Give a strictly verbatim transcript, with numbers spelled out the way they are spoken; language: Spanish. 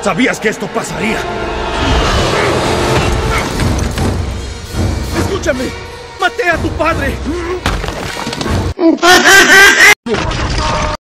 Sabías que esto pasaría. ¡Escúchame! ¡Maté a tu padre!